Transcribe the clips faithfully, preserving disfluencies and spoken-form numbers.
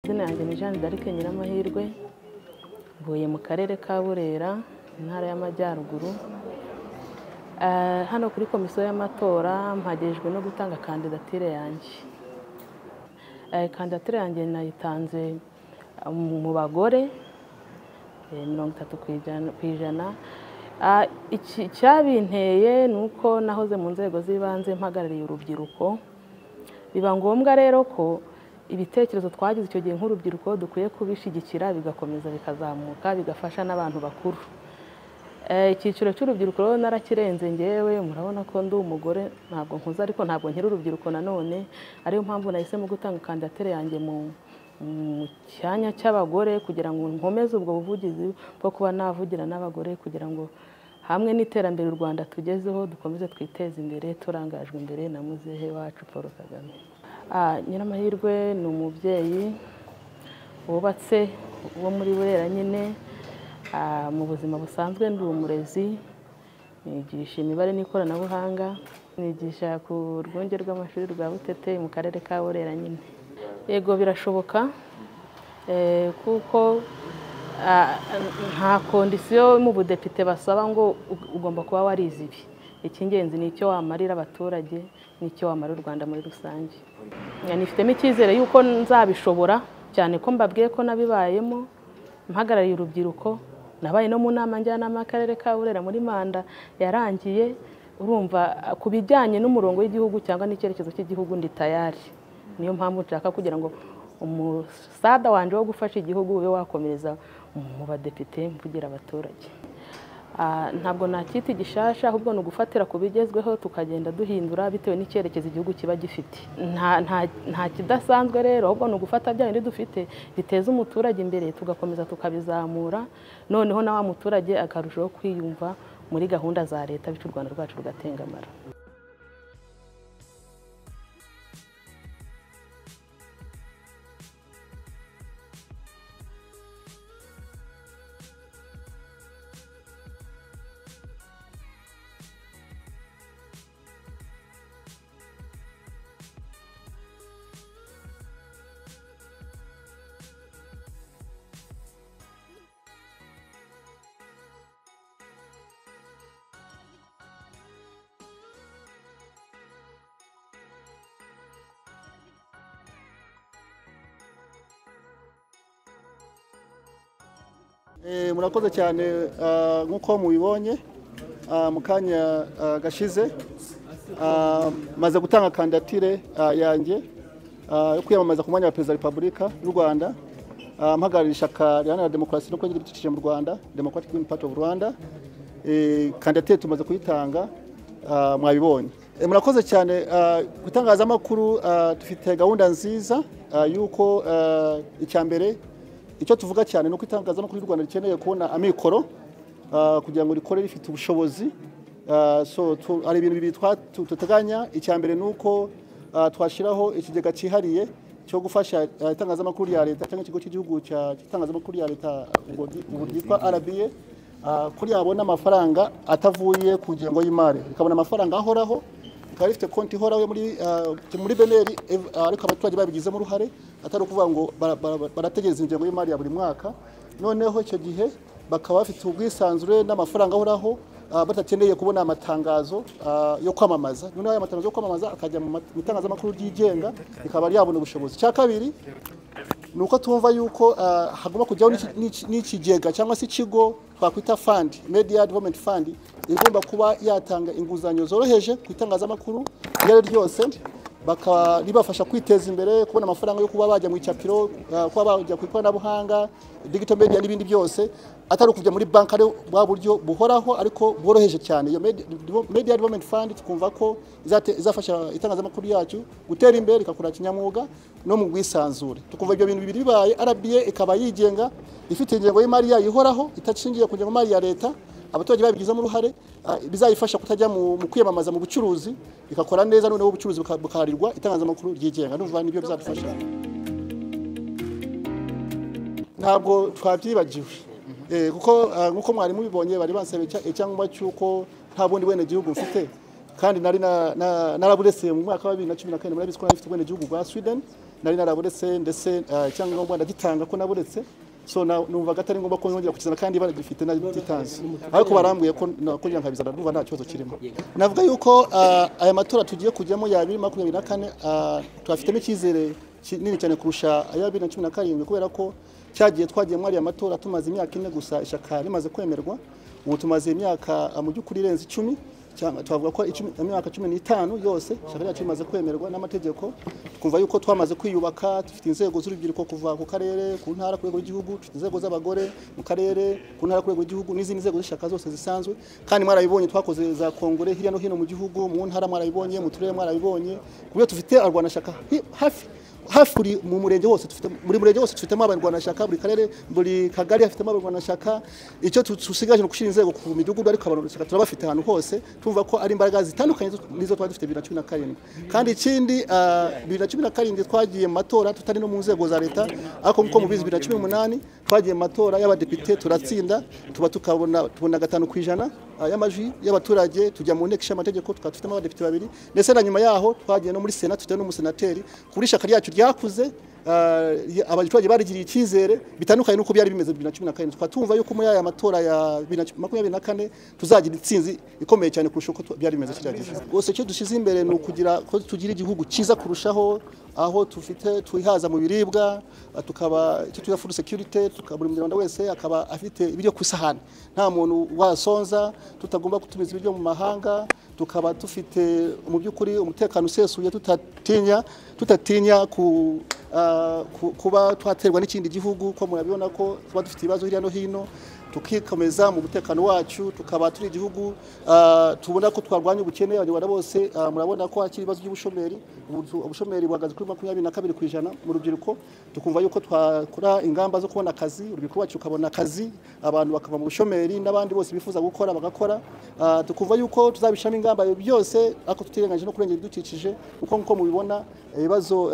Izina yanjye ni Kandidatire Nyiramahirwe, mvuye mu karere ka Burera, intara y'Amajyaruguru. Hano kuri komisiyo y'amatora mpagejwe no gutanga kandidatire yanjye. Kandidatire yanjye nayitanze mu bagore mirongo itatu ku ijana. Icyabinteye ni uko nahoze mu nzego z'ibanze mpagarariye urubyiruko. Biba ngombwa rero ko ibitekerezo twagize icyo gihe nk'urubyiruko dukwiye kubishyigikira bigakomeza bikazamuka bigafasha n'abantu bakuru. Icyiciro cy'urubyiruko rero narakirenze ngewe, murabona ko ndi umugore, ntabwo nkuze ariko ntabwo nkiri urubyiruko nanone. Ariyo mpamvu nahisemo gutanga kandidatire yanjye mu cyanya cy'abagore kugira ngo nkomeze ubwo buvugizi bwo kuba navugira n'abagore, kugira ngo hamwe n'iterambere u Rwanda tugezeho dukomeze twiteze imbere turangajwe imbere na muzehe wacu Paul Kagame. Nyiramahirwe ni umubyeyi wubatse wo muri Burera nyine. Mu buzima busanzwe ndi umurezi, nigisha imibare n'ikoranabuhanga, nigisha ku rwunge rw'amashuri rwa Butete mu karere ka Burera nyine. Yego birashoboka kuko nta kondisiyo mu budepite basaba ngo ugomba kuba warize ibi. Icy'ingenzi ni icyo wamarira abaturage n'icyo wamarira u Rwanda muri rusange. Nifitemo icyizere yuko nzabishobora, cyane ko mbabwiye ko nabibayemo mpagarariye urubyiruko. Nabaye no mu nama njyanama y'akarere ka Burera muri manda yarangiye. Urumva ku bijyanye n'umurongo w'igihugu cyangwa n'icyerekezo cy'igihugu ndi tayari. Niyo mpamvu nshaka kugira ngo umusada wanje wo gufasha igihugu ube wakomereza mu badepite mvugira abaturage. Ntabwo nakita igishasha, ahubwo ni ugufatira ku bigezweho tukagenda duhindura bitewe n'icyerekezo igihugu kiba gifite. Nta kidasanzwe rero, ahubwo ni ugufata bya bindi dufite biteza umuturage imbere tugakomeza tukabizamura, noneho na wa muturage akarushaho kwiyumva muri gahunda za leta, bityo u Rwanda rwacu rugatengamara. Murakoze cyane nk'uko mubibonye mu kanya gashize maze gutanga kandidatire yanjye yo kwiyamamaza ku mwanya wa Perezida wa Repubulika y'u Rwanda, mpagarariye ishyaka riharanira demokarasi no kwegera ibidukikije mu Rwanda, Democratic Green Party of Rwanda. Kandidatire tumaze kuyitanga, mwabibonye. Murakoze cyane. Ku itangazamakuru dufite gahunda nziza y'uko icyambere icyo tuvuga cyane nuko itangazamakuru y'u Rwanda rikeneye kubona amikoro kugira ngo rikore rifite ubushobozi. So ari ibintu bibiri tuteganya. Icyambere nuko twashiraho ikigega cyihariye cyo gufasha itangazamakuru ya leta cyangwa ikigo cy'igihugu cy'itangazamakuru ya leta ubu ryitwa R B A, kuri yabona amafaranga atavuye ku ngengo y'imari, ikabona amafaranga ahoraho, ikaba ifite konti ihoraho muri muri beneri, ariko abaturage babigizemo uruhare, atari ukuvuga ngo barategereza ingengo y'imari ya buri mwaka. Noneho icyo gihe bakaba bafite ubwisanzure n'amafaranga ahoraho, batakeneye kubona amatangazo yo kwamamaza. Noneho aya matangazo yo kwamamaza akajya mu itangazamakuru ryigenga, ikaba ryabona ubushobozi. Cya kabiri nuko tumva yuko hagomba kujyaho n'ikigega cyangwa se ikigo twakwita fund, Media Development Fund, igomba kuba yatanga inguzanyo zoroheje ku itangazamakuru iyo ryose, bakaba ribafasha kwiteza imbere, kubona amafaranga yo kuba bajya mu icapiro, kuba bajya ku ikoranabuhanga, digital media n'ibindi byose, atari kujya muri bank ari bwa buryo buhoraho ariko bworoheje cyane. Iyo Media Development Fund twumva ko izafasha itangazamakuru yacu gutera imbere, ikakura kinyamwuga no mu bwisanzure. Tukumva ibyo bintu bibiri bibaye, R B A ikaba yigenga, ifite ingengo y'imari yayo ihoraho itashingiye ku ngengo y'imari ya leta, abaturage babigizemo uruhare, bizayifasha kutajya mu kwiyamamaza mu bucuruzi, ikakora neza, noneho ubucuruzi bukaharirwa itangazamakuru ryigenga. Numva nibyo bizadufasha. Ntabwo twabyibagiwe kuko nkuko mwari mubibonye bari bansaba icyangombwa cy'uko nta bundi bwene gihugu mfite, kandi nari naraburese mu mwaka wa bibiri na cumi na kane muri bisikora ifite bwene gihugu bwa Sweden. nari naraburetse ndetse cyangwa ngo ndagitanga ko naburetse so numvaga atari ngombwa ko nongera kukizana kandi baragifite n'abitanze ariko barambwiye ko kugira nkabizana numva nta kibazo kirimo. Navuga yuko aya matora tugiye kujyamo ya bibiri makumyabiri na kane twafitemo icyizere kinini cyane kurusha aya bibiri na cumi na karindwi kubera ko cyagiye twagiye muri aya matora tumaze imyaka ine gusa ishaka rimaze kwemerwa, ubu tumaze imyaka mu by'ukuri irenze icumi, twavuga ko imyaka cumi n'itanu yose ishaka ryacu rimaze kwemerwa n'amategeko. Twumva yuko twamaze kwiyubaka, dufite inzego z'urubyiruko kuva ku karere, ku ntara, ku rwego rw'igihugu, dufite inzego z'abagore mu karere, ku ntara, ku rwego rw'igihugu n'izindi nzego z'ishaka zose zisanzwe, kandi mwarabibonye twakoze za kongere hirya no hino mu gihugu, mu ntara mwarabibonye, mu turere mwarabibonye, kuburyo dufite arwanashaka hafi hafi mu murenge wose dufite muri murenge wose dufitemo abarwanashaka, buri karere buri kagari afitemo abarwanashaka. Icyo tusigaje no gushira inzego ku midugudu ariko abarwanashaka turabafite ahantu hose, tumva ko ari imbaraga zitandukanye nizo twari dufite bibiri na cumi na karindwi. Kandi ikindi bibiri na cumi na karindwi twagiye mu matora tutari no mu nzego za leta, ariko nko mu bizi bibiri na cumi n'umunani twagiye mu matora y'abadepite turatsinda, tuba tukabona tubona gatanu ku ijana y'amajwi y'abaturage, tujya mu nteko y'amategeko tukatufitemo abadepite babiri, ndetse na nyuma yaho twagiye no muri sena tufite n'umusenateri. Kuri shaka ryacu ryakuze abaturage barigiriye icyizere bitandukanye nuko byari bimeze bibiri na cumi na karindwi. Twatumva yuko muri aya matora ya bibiri na makumyabiri na kane tuzagira itsinzi ikomeye cyane kurusha uko byari bimeze kiragize. Rwose icyo dushize imbere ni ukugira ko tugira igihugu cyiza kurushaho, aho tufite twihaza mu biribwa, tukaba icyo twita food security, tukabura umunyarwanda wese akaba afite ibiryo ku isahani, nta muntu wasonza, tutagomba gutumiza ibiryo mu mahanga, tukaba dufite mu by'ukuri umutekano usesuye, tutatinya tutatinya ku kuba twaterwa n'ikindi gihugu, ko murabibona ko tuba dufite ibibazo hirya no hino, tukikomeza mu mutekano wacu, tukaba turi igihugu tubona ko twarwanya ubukene. Abanyarwanda bose murabona ko hakiri ibibazo by'ubushomeri, ubushomeri buhagaze kuri makumyabiri na kabiri ku ijana mu rubyiruko. Tukumva yuko twakora ingamba zo kubona akazi, urubyiruko wacu ukabona akazi, abantu bakava mu bushomeri, n'abandi bose bifuza gukora bagakora. Tukumva yuko tuzabishamo ingamba byose ariko tutirengagije no kurengera ibidukikije, kuko nko mubibona ibibazo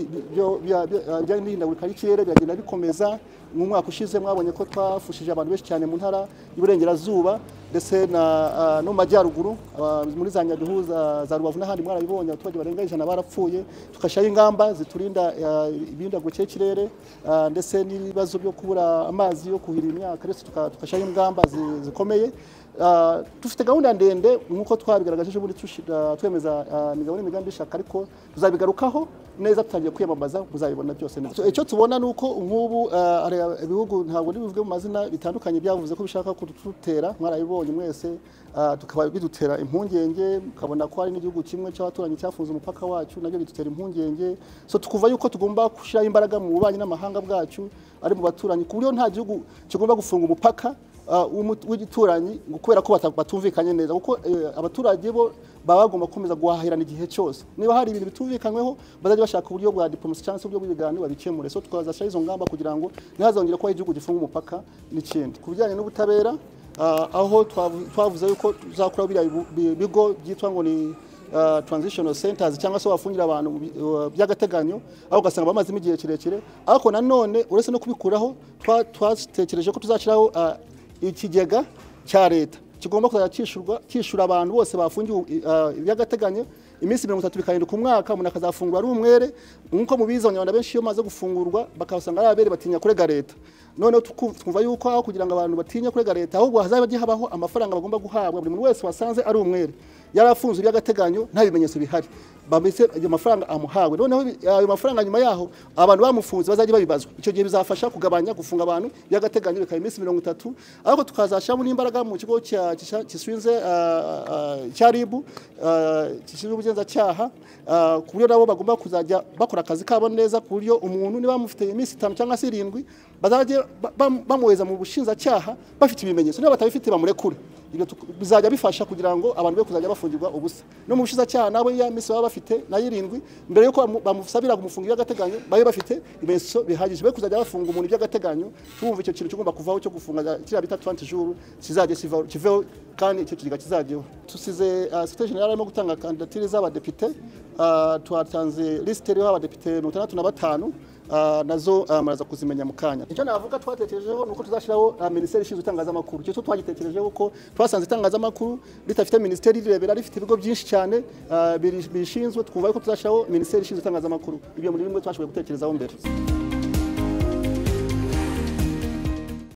bijyanye n'ihindagurika ry'ikirere biragenda bikomeza. Mu mwaka ushize mwabonye ko twafushije abantu benshi cyane mu ntara y'Iburengerazuba ndetse no mu majyaruguru, muri Zanye za Rubavu n'ahandi mwarabibonye abaturage barenga ijana barapfuye. Tukashyiraho ingamba ziturinda ibihindagurika ry'ikirere ndetse n'ibibazo byo kubura amazi yo kuhira imyaka, ndetse tukashyiraho ingamba zikomeye. Dufite gahunda ndende nk'uko twabigaragaje ubundi twemeza imigabo n'imigambi ishaka, ariko tuzabigarukaho neza tutangiye kwiyamamaza, muzabibona byose neza. Icyo tubona nuko nk'ubu ibihugu ntabwo bivuge mu mazina bitandukanye byavuze ko bishaka kudutera, mwarabibonye mwese, tukaba bidutera impungenge, mukabona ko hari n'igihugu kimwe cy'abaturanyi cyafunze umupaka wacu, nabyo bidutera impungenge. So tukuva yuko tugomba gushyira imbaraga mu bubanyi n'amahanga bwacu ari mu baturanyi, ku buryo nta gihugu kigomba gufunga umupaka w'igituranyi kubera ko batumvikanye neza, kuko abaturage bo baba bagomba gukomeza guhahirana igihe cyose. Niba hari ibintu bitumvikanyweho bazajya bashaka uburyo bwa diplomasi cyangwa uburyo bw'ibiganiro babikemure. So twazashyira izo ngamba kugira ngo ntihazongere ko igihugu gifunga umupaka. N'ikindi ku bijyanye n'ubutabera, aho twavuze yuko tuzakora biriya bigo byitwa ngo ni transitional centers cyangwa se bafungira abantu by'agateganyo, aho ugasanga bamazemo igihe kirekire. Ariko nanone uretse no kubikuraho, twatekereje ko tuzashyiraho ikigega cya leta kigomba kuzajya cyishurwa cyishura abantu bose bafungiwe iby'agateganyo iminsi mirongo itatu bikahinduka umwaka, umuntu akazafungura ari umwere. Nk'uko mubizi abanyarwanda benshi iyo maze gufungurwa bakabasanga ari abere batinya kurega leta. Noneho twumva yuko aho kugira ngo abantu batinya kurega leta, ahubwo hazaba habaho amafaranga bagomba guhabwa buri muntu wese wasanze ari umwere yarafunzwe by'agateganyo nta bimenyetso bihari, bambise ayo mafaranga amuhawe. Noneho ayo mafaranga nyuma yaho abantu bamufunze bazajya babibazwa. Icyo gihe bizafasha kugabanya gufunga abantu by'agateganyo bikaba iminsi mirongo itatu. Ariko tukazashamo n'imbaraga mu kigo kishinze cya R I B kishinzwe ubugenzacyaha, ku buryo nabo bagomba kuzajya bakora akazi kabo neza, ku buryo umuntu niba bamufite iminsi itanu cyangwa se irindwi bazajya bamuheza mu bushinjacyaha bafite ibimenyetso, niba batabifite bamurekure. Ibyo bizajya bifasha kugira ngo abantu be kuzajya bafungirwa ubusa. No mu bushinjacyaha nabo ya misi baba bafite na irindwi mbere yuko bamusabira kumufungira by'agateganyo babe bafite ibimenyetso bihagije, be kuzajya bafunga umuntu by'agateganyo. Tumva icyo kintu kigomba kuvaho cyo gufunga kiriya bita twenty jours kizajye kiveho, kandi icyo kigiga kizajyeho. Tusize secretary general arimo gutanga kandidatire z'abadepite, twatanze liste y'abadepite mirongo itandatu na batanu nazo muraza kuzimenya mu kanya. Icyo navuga twatekerejeho nuko tuzashiraho minisiteri ishinzwe itangazamakuru. Cyo twagitekerejeho ko twasanze itangazamakuru ritafite minisiteri rirebera rifite ibigo byinshi cyane bishinzwe, twumva ko tuzashiraho minisiteri ishinzwe itangazamakuru. Ibyo muri rimwe twashoboye gutekerezaho mbere.